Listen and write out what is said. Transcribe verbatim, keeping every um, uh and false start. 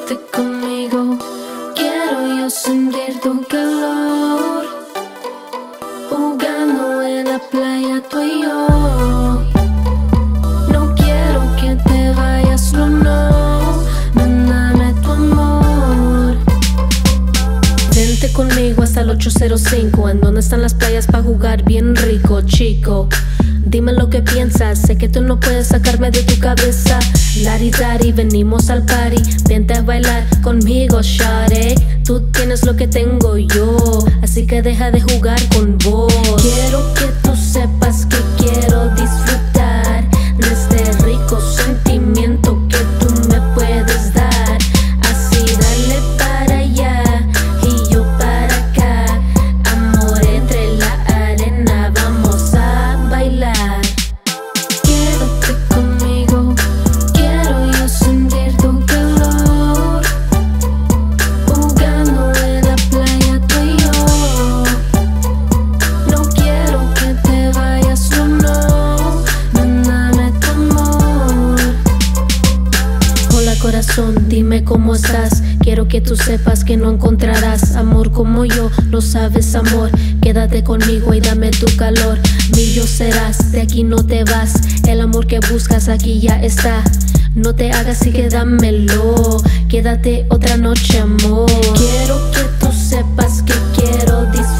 Quédate conmigo, quiero yo sentir tu calor, jugando en la playa tú y yo. No quiero que te vayas, no, no, mándame tu amor. Vente conmigo hasta el ocho cero cinco, en donde están las playas pa' jugar bien rico, chico. Dime lo que piensas, sé que tú no puedes sacarme de tu cabeza. Lari dari, venimos al party, vente a bailar conmigo, shawty. Tú tienes lo que tengo yo, así que deja de jugar con vos. Quiero que tú sepas que quiero disfrutar de este rico sentimiento que tú me puedes dar. Así dale para allá y yo para acá, amor entre la arena, vamos a bailar. Quédate conmigo, quiero yo sentir tu calor, jugando en la playa tú y yo. No quiero que te vayas, no, no, mándame tu amor. Hola corazón, dime cómo estás. Quiero que tú sepas que no encontrarás amor como yo, lo sabes amor. Quédate conmigo y dame tu calor. Mío serás, de aquí no te vas. El amor que buscas aquí ya está. No te hagas y que dámelo. Quédate otra noche amor. Quiero que tú sepas que quiero disfrutar